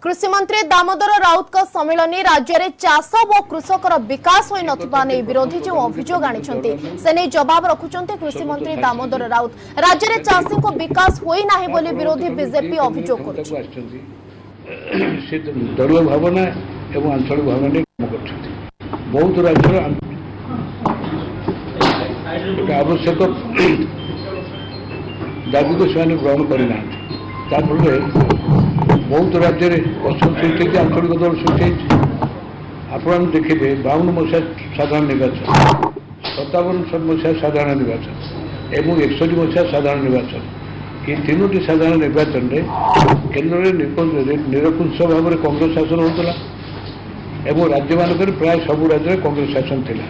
कृषि मंत्री दामोदर राउत का सम्मेलन राज्य में चाष और कृषकर विकास होई नथिबा नै विरोधी जो अभियोग आनिछन्ति से नै जवाब रखुछन्ति कृषि मंत्री दामोदर राउत। राज्य में चाषी को विकास होई नाही बोली विरोधी बीजेपी अभियोग करुछि। से दलीय भावना एवं आंचलिक भावना काम करछन्ति। बहुत राज्य आवश्यक दाबी को से ग्रहण करना बहुत राज्य में असंतुष्टि सृष्टि आंचलिक दल सृष्टि आप देखिए 52 मसीहा साधारण निर्वाचन 57 मसीहा साधारण निर्वाचन एवं 61 मसीहा साधारण निर्वाचन ये तीनोटी साधारण निर्वाचन में केन्द्र में निरकुंश भाव में कांग्रेस शासन होता एवं राज्य मानक प्राय सबू राज्य में कांग्रेस शासन थिला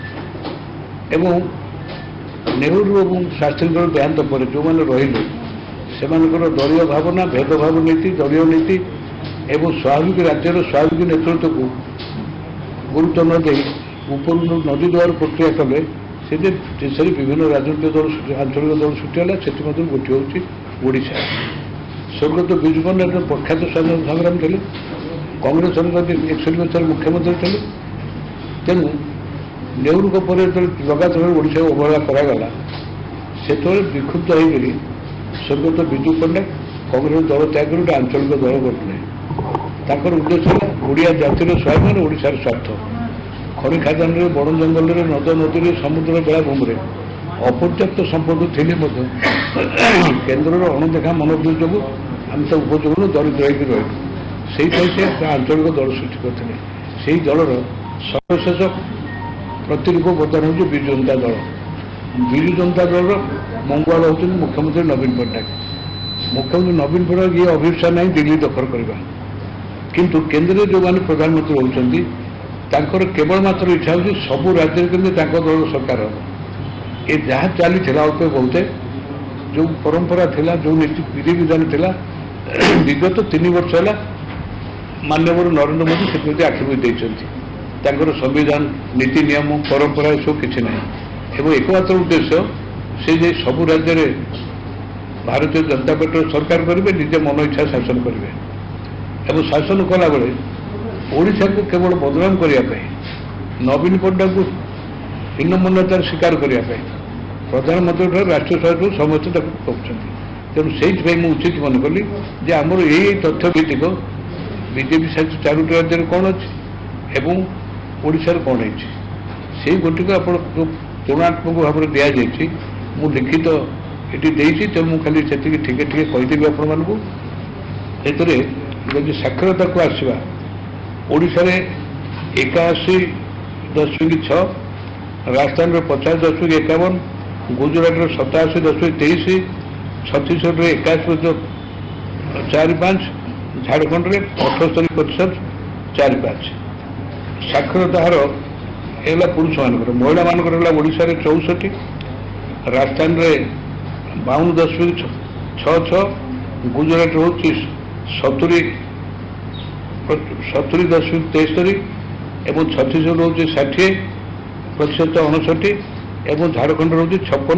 एवं नेहरू और शास्त्री देहांत पर जो मैंने रही से दलीय भावना भेदभाव नीति दलीय नीति एवं स्वाभाविक राज्यर स्वाभाविक नेतृत्व को गुरुत्व न दे ऊपर नदी द्वार प्रक्रिया कले से देश में विभिन्न राजनीतिक दल आंचलिक दल सृष्टि से गोटे हूँ ओडिशा स्वर्गत विजु पट्टनायक प्रख्यात स्वाधीनता संग्राम थे कांग्रेस 61 मसीह मुख्यमंत्री थे तेणु नेहरू पर लगातार ओडिशा अवहेला करागला से विक्षुब्ध होकर स्वर्गत विजु पट्टनायक कांग्रेस दल त्याग कर आंचलिक दल गठिले उद्देश्य है ओडिया जातिर स्वाभिमान ओडिशार स्वार्थ खनि खादान बण जंगल नद नदी समुद्र बेलाभूमि अपर्याप्त संपद थे केन्द्र अणदेखा मनोवृत्ति जो आम तो उपयोग दरिद्र होकर रही से आंचलिक दल सृष्टि करते से दलर सर्वशेष प्रतिरूप बर्तमान हूँ विजु जनता दल विजु जनता दल मंगल होती मुख्यमंत्री नवीन पट्टनायक मुख्यमंत्री नवीन पट्टनायक ये अभिप्सा ना दिल्ली दखल करवा किंतु केन्द्र में जो मैंने प्रधानमंत्री होती केवल मात्र इच्छा हो सबू राज्य में दल सरकार हम ये जहाँ चली अल्प बहुत जो परंपरा थिला जो नीति विधि विधान थिला विगत 3 वर्ष है माननीय नरेंद्र मोदी से आखि बुझे संविधान नीति नियम परंपरा सब किसी ना एवं एकमात्र उद्देश्य से जे सबू राज्य में भारतीय जनता पार्टी सरकार करेंगे निजे मन इच्छा शासन करेंगे एवं शासन कला बेले ओडिशा को केवल बदनाम करने नवीन पट्टनायक को हीनमान्यतार शिकार करने प्रधानमंत्री राष्ट्रीय स्वार्थ समस्त कहते तेणु से उचित मन कली आमर यही तथ्य भित्तिक बीजेपी शासित 4टी राज्य में कौन अच्छी एवं ओडिशार कौन है गोटी को आप तुलनात्मक भाव में दि जाइए मु लिखित ये तेणु खाली से ठीक कहीदेवी आपण मानू जब साक्षरता को आसवा ओडिशा रे 81.6 राजस्थान में 50.51 गुजरात में 87.23 छत्तीसगढ़ में 21.45 झारखंड में 78.45 साक्षरता हार है पुरुष मानक महिला मानक ओडिशा रे 64 राजस्थान में 52.66 गुजरात हूँ 70.73 एवं छत्तीसगढ़ हूँ 60% एवं झारखंड हूँ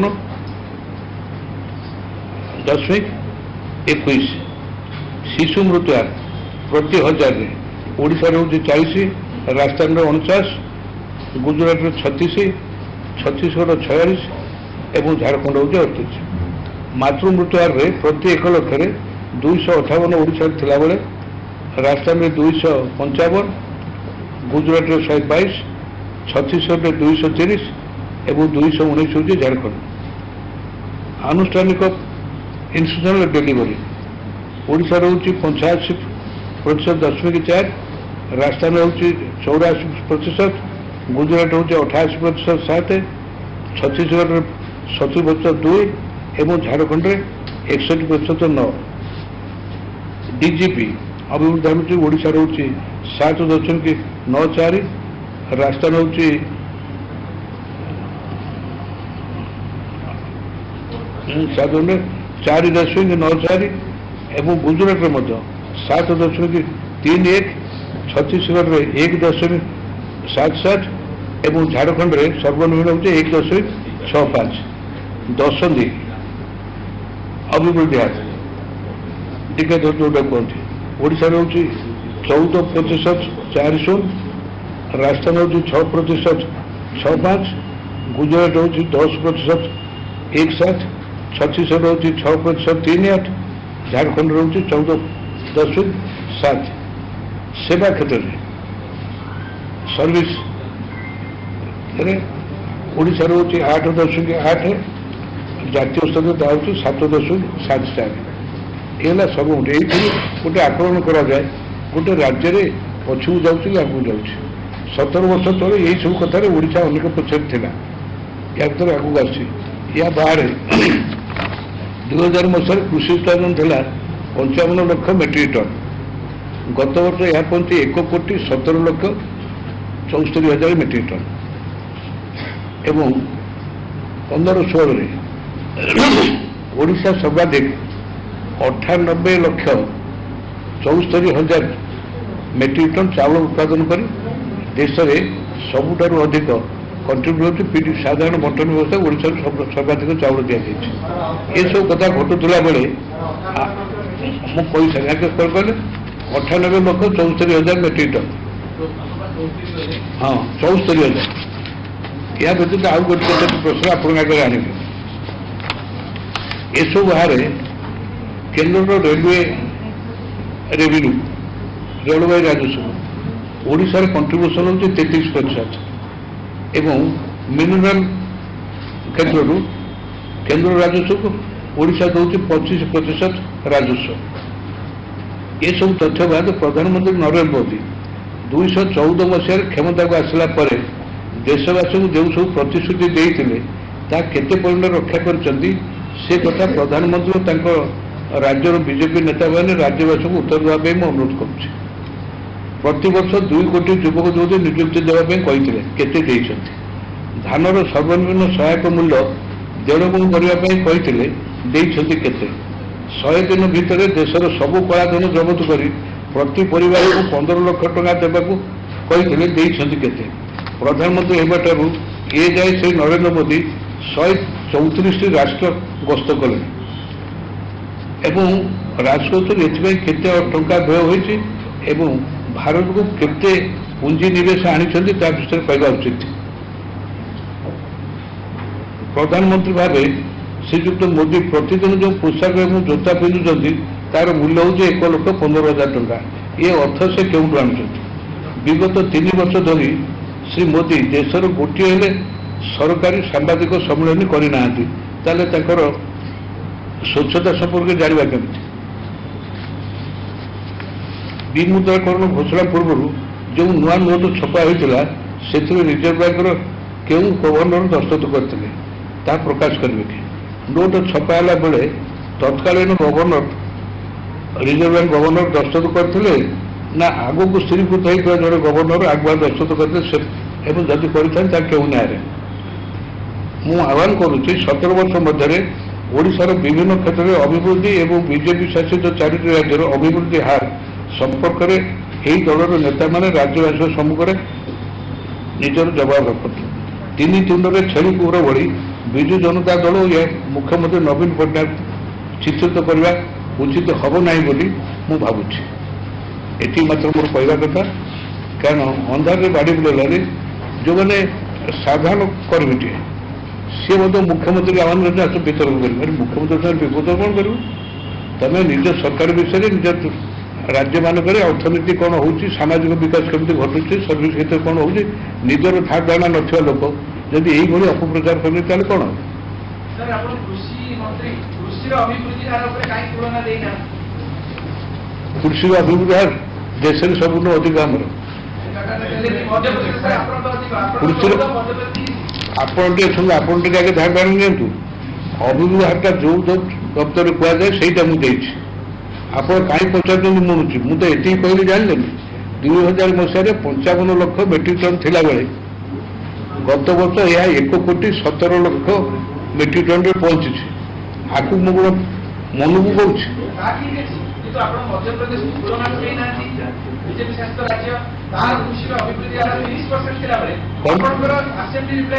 56.21 शिशु मृत्यु प्रति 1000 ओडिशा हूँ 40 राजस्थान में 49 गुजरात में 36 छत्तीसगढ़ 46 एवं झारखंड हूँ 38 मातृ मृत्यु हार प्रति 1 लक्ष 258 ओडिशा थिला बेले राजस्थान में 255 गुजरात में 122 छत्तीसगढ़ में 230 एवं 219 हूँ झारखंड आनुष्ठानिक इंस्टीट्यूशनल डिलीवरी ओडिशा हूँ 85.4 राजस्थान में हूँ 84% गुजरात हूँ 88.7 छत्तीसगढ़ में 70.2 एवं झारखंड में 61.9 डीजीपी अभिवृद्धि ओडिशा हूँ 7.94 राजस्थान हूँ 4.94 एवं गुजरात में 7.31 छत्तीसगढ़ में 1.77 एवं झारखंड में सर्वनिम्न हूँ 1.65 दशंधि अभिवृद्धि हार टिके जोटा कहते ओडिशा हूँ 14% 4.0, राजस्थान हूँ 6% 6.5, गुजरात हूँ 10% 1.7, छत्तीसगढ़ हूँ 6% 3.8, झारखंड हूँ 14.7। सेवा क्षेत्र में सर्विस ओडिशा हूँ 8.8, जातीय स्तर हूँ 7.74। ये सब ये गोटे आकलन करा जाए गोटे राज्य में पछू जाऊँगी आगू जाऊँगी 17 वर्ष तले यही सब कथार ओडिशा अनेक पछाड़ था या भर आगू आसी या बाहर 2000 मसीह कृषि उत्पादन था 55 लाख मेट्रिक टन, गत वर्ष यह पहुंची 1,17,74,000 मेट्रिक टन एवं 15-16 ओडिशा सर्वाधिक 98,74,000 मेट्रिक टन चावल उत्पादन कर देश में सबुठार अधिक कंट्रीब्यूट होती साधारण बंटन व्यवस्था ओडिशा सर्वाधिक चावल दि जाए। ये सब कथा घटुला बेले मुझे कहले 98,74,000 मेट्रिक टन, हाँ 74,000। या व्यतीत आउ गोटे प्रश्न आपके आगे आनबे ये सब बाहर केन्द्र रेलवे रेवेन्यू रेलवे राजस्व ओडिशार कंट्रीब्यूशन हूँ 33% एवं मिनरल क्षेत्र केन्द्र राजस्व ओडिशा दौर 25% राजस्व। ये सब तथ्य बाद प्रधानमंत्री नरेंद्र मोदी 2014 मसीह क्षमता को आसला पर देशवासी को जो सब प्रतिश्रुति देते केते परिमाण रक्षा करछंती से कथा प्रधानमंत्री राज्यर बीजेपी नेता मैंने राज्यवासी को उत्तर देवाई मैं अनुरोध करुच्ची। प्रति वर्ष 2 कोटी युवक युवती नियुक्ति देवाई कहते धानर सर्वनिम्न सहायक मूल्य 1.5 गुण करने केते 100 दिन भितर देशर सबू कलाधन जबत कर प्रति परिवार को 15 लाख टंका देवाक केते प्रधानमंत्री होगाठू ये जाए से नरेंद्र मोदी 134 राष्ट्र गस्त कले एवं राजकोष केते टंका व्यय होती एवं भारत को केते पुंजी निवेश आनी विषय कहवा उचित। प्रधानमंत्री भाव श्रीजुक्त मोदी प्रतिदिन जो पोशाक और जोता पिंधुंट तार मूल्य हूँ 1,15,000 टंका। ये अर्थ से क्यों आनुंट विगत 3 वर्ष धरी श्री मोदी देशर गोटे सरकारी सांबादिक सम्मेलन करना स्वच्छता संपर्क जानवा केमती विमुद्राकरण घोषणा पूर्व जो नुआ नोट छपा होता से रिजर्व बैंक क्यों गवर्नर दस्तखत करते प्रकाश करेंगे कि नोट छपाला बेले तत्कालीन गवर्नर रिजर्व बैंक गवर्नर दस्तखत करते ना आग को स्थिरीकृत होता जड़े गवर्नर आगुआ दस्तखत करते जदि करते क्यों ना मु आह्वान करुच्ची 17 वर्ष मध्य ओडिशार विभिन्न क्षेत्र में अभिवृद्धि एवं बीजेपी शासित 4टी राज्यर अभिवृद्धि हार संपर्क में यही दलर नेता मैंने राज्यवासी सम्मुखें निजर जवाब रखते 3 तुंडे छेली कुहर भली विजु जनता दल या मुख्यमंत्री नवीन पट्टनायक चित्रित करने उचित हम ना बोली मु भावुची। एटी मात्र मोर कहवा कथा कारण अंधार बाड़ी बुलाने जो मैंने साधारण कर्मीटे सी मुख्यमंत्री आह्वान करते वितरण कर मुख्यमंत्री विपद कौन कर तमें निज सरकार विषय निज राज्य मानक अर्थनीति कौन हो सामाजिक विकास केमती घटुचे सर्विस क्षेत्र कौन हो निजर था धारणा ना लोक जदि यही अपप्रचार करेंगे ताले कौन कृषि अभिवृद्धि हार देश में सबुठ अधिक आमर कृषि आगे धारणा नियंतु अभिवृद्धि हारटा जो दफ्तर कहुए से मुझे आप कहीं पचार मुणुची मुझे ये कहली जानले 2000 मसीह 55 लाख मेट्रिक टन थिला बेले गत वर्ष यह 1,17,00,000 मेट्रिक टन पहुंची आपको मुझे मन को कहूँ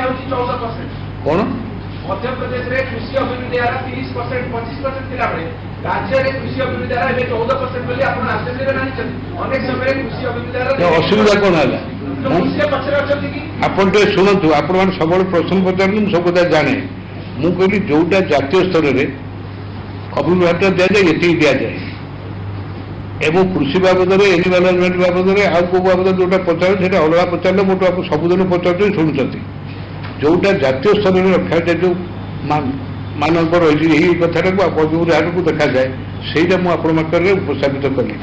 कौन मध्य प्रदेश में कृषि अभिवृद्धि हार 30% 25% राज्य कृषि अभिवृद्धि हार 14% बोली आप आश्चर्य जानी अनेक समय कृषि अभिवृद्धि हार असुविधा कौन है पचर अच्छा कि आपण टे शुणु आपण मैंने सब प्रश्न पचार सब कथा जाने मु कहली जोटा जातीय स्तर में अभिवृद्धि हार दि जाए ये दि जाए एवं कृषि बाबद एनिमालमेंट बाबद आउ को बाबद जोटा पचार से अलग पचारे मोट आप सबुदिन पचार शुणुंट जोटा जातीय स्तर में रखा जाए जो मानक रही कथा को अभिवृद्धि हार को देखा जाए से मुझे उपस्थापित कली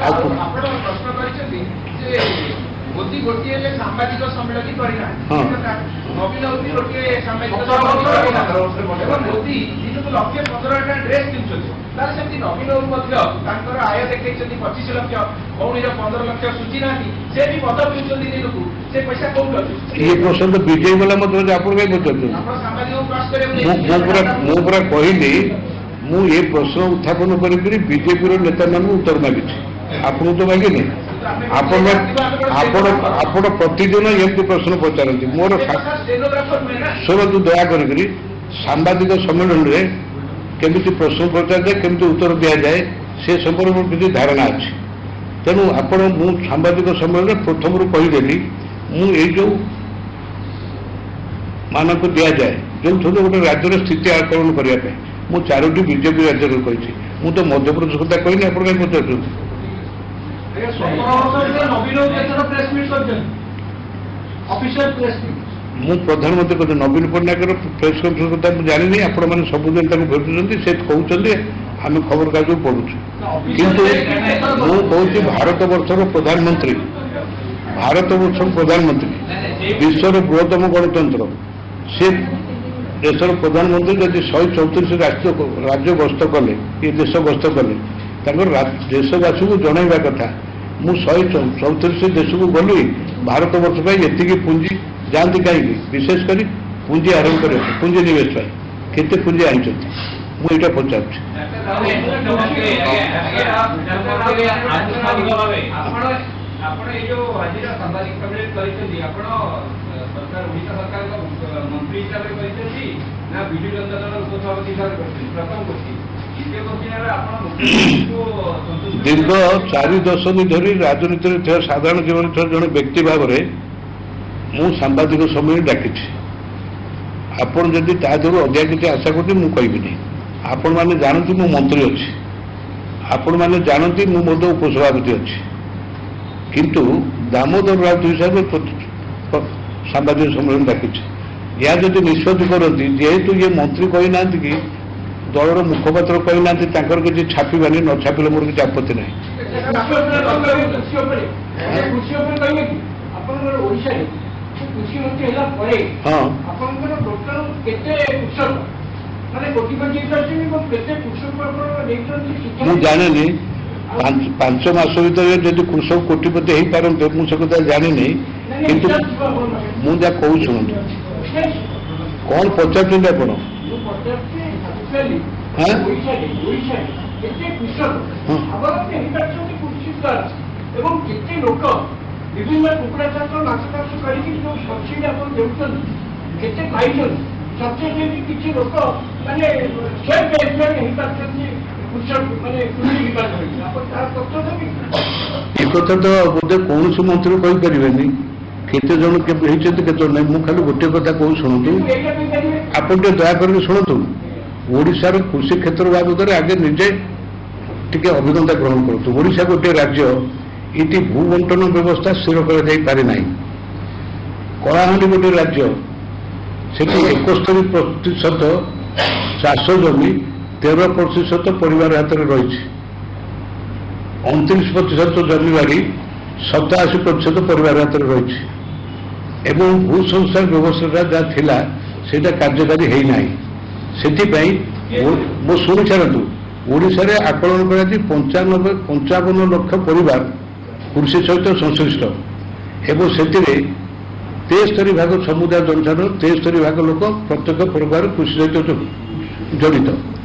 मोदी गोटे सांबादिक सम्मेलन करना नवीन मोदी गोटे सांबादिक सम्मेलन मोदी दिन को 1,15,000 ड्रेस किनुଛନ୍ତି नवीन आय देखते 25 लाख कौन 15 लाख सूची ना से भी मत पिछुंट दिन को से पैसा कौन ये प्रश्न तो बीजेपी वाला मतलब आप मुझे कहली मुझे प्रश्न उत्थापन कर बीजेपी नेता मान उत्तर मागी आपको तो मागिनी आपण प्रतिदिन एमती प्रश्न पचारती मोर शुणु दयाकर सांबादिक सम्मेलन में केमी प्रश्न पचार जाए केमी उत्तर दि जाए से संपर्क में किसी धारणा अच्छी तेणु आपण सांबादिक सम्मेलन में प्रथम कहीदेली मुझे जो मानक दि जाए जो गोटे राज्य स्थिति आकलन करने मुझे 4टी बीजेपी राज्य कही मुझे तो मध्यप्रदेश कथा कहनी आप पचार मु प्रधानमंत्री कहते नवीन पट्टनायक प्रेस कॉन्फ्रेंस कथा जानी आपण मैंने सबुदिन भेटुंट से कहते आम खबर कागज पढ़ु किंतु मुझे भारत वर्षर प्रधानमंत्री विश्वर बृहत्तम गणतंत्र से देशर प्रधानमंत्री जब 134 राज्य गस्त कले ये देश गस्त कले देशवासी को जनइबा कथा मु 134 देश को गली भारत वर्ष पर ये पुंजी जाती कहीं विशेषकर पुंजी आरंभ कर पुंजी निवेश केते पुंजी आई मुझे पचार दीर्घ 4 दशक धरी राजनीति साधारण जीवन जड़े व्यक्ति भाव में मु सांबादिक सम्मेलन डाकी आपण जदि तादर अधिक किसी आशा करते मुझे कहबी आपण मैंने जानती मु मंत्री अच्छी आपण मैंने जानती मु उपसभापति अच्छी किंतु दामोदर राउत हिसाब से सांबादिक सम्मेलन डाकी या जब निष्पत्ति करती जेहेतु ये मंत्री कही ना कि दलर मुखपात्र कही ना किसी छापानी न छापिले मोर किसी आपत्ति ना मुझे जाने 5 मास भर जब कृषक कोटिपति हो पारते मुझे कथा जानी किंतु मुझे कहूँ शुणु कौन पचार आप विभिन्न कुकुड़ा चाष माछ चाष करके जो सब्सिडी आप देते सब्सिडी किसी लोक मैंने सेल्फ एम्प्लॉयड कृषक मैंने कृषि विभाग तो बोधे कौन सी मंत्री कहीपर केते जन केते ना मुझे खाली गोटे कथा कहूँ शुणु आप दयाकर शुणु ओडिशार कृषि क्षेत्र बाबद आगे निजे टे अभिज्ञता ग्रहण करूँ ओडिशा गोटे राज्य ये भूबंटन व्यवस्था स्थिर कर कलाहांडी गोटे राज्य से 71% चाष जमी 13% परिवार हाथ में रही 29% जमी बाड़ी 87% परिवार हाथ में रही एवं भू संस्कार व्यवस्था जहाँ थिला सेटा कार्यकारी है ना से मो शुणी छाड़ू ओडिशा रे आकलन कर 55 लाख परिवार कृषि सहित संश्लिष्ट एवं से 73 भाग समुदाय जनसाधारण 73 भाग लोक प्रत्येक परिवार कृषि सहित जड़ित